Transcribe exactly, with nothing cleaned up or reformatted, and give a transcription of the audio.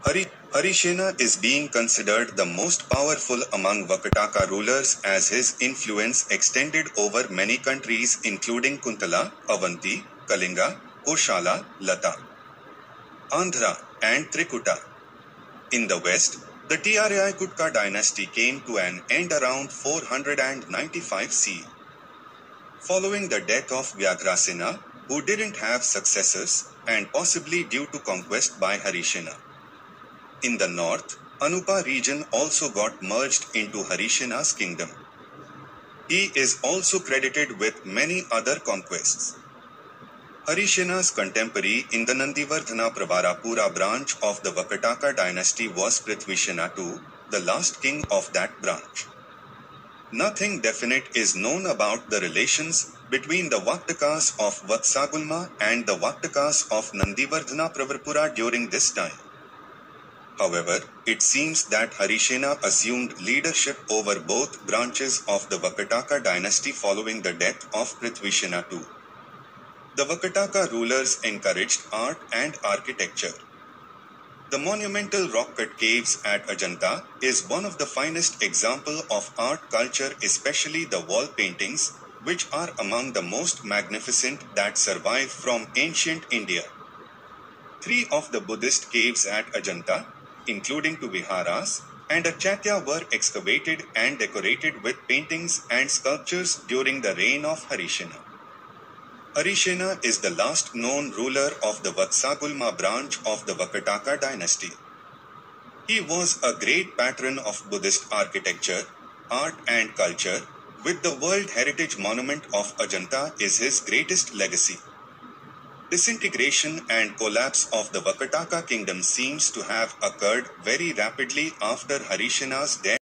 Hari, Harisena is being considered the most powerful among Vakataka rulers as his influence extended over many countries including Kuntala, Avanti, Kalinga, Koshala, Lata, Andhra, and Trikuta. In the west, the Tiaraikutka dynasty came to an end around four hundred ninety-five C E. Following the death of Vyagrasena, who didn't have successors, and possibly due to conquest by Harisena. In the north, Anupa region also got merged into Harishena's kingdom. He is also credited with many other conquests. Harishena's contemporary in the Nandivardhana Pravarapura branch of the Vakataka dynasty was Prithvishena the Second, the last king of that branch. Nothing definite is known about the relations between the Vaktakas of Vatsagulma and the Vaktakas of Nandivardhana Pravarapura during this time. However, it seems that Harishena assumed leadership over both branches of the Vakataka dynasty following the death of Prithvishena the Second. The Vakataka rulers encouraged art and architecture. The monumental rock-cut caves at Ajanta is one of the finest example of art culture, especially the wall paintings, which are among the most magnificent that survive from ancient India. Three of the Buddhist caves at Ajanta, including two viharas, and a chaitya were excavated and decorated with paintings and sculptures during the reign of Harishena. Harishena is the last known ruler of the Vatsagulma branch of the Vakataka dynasty. He was a great patron of Buddhist architecture, art and culture, with the World Heritage Monument of Ajanta is his greatest legacy. Disintegration and collapse of the Vakataka kingdom seems to have occurred very rapidly after Harishena's death.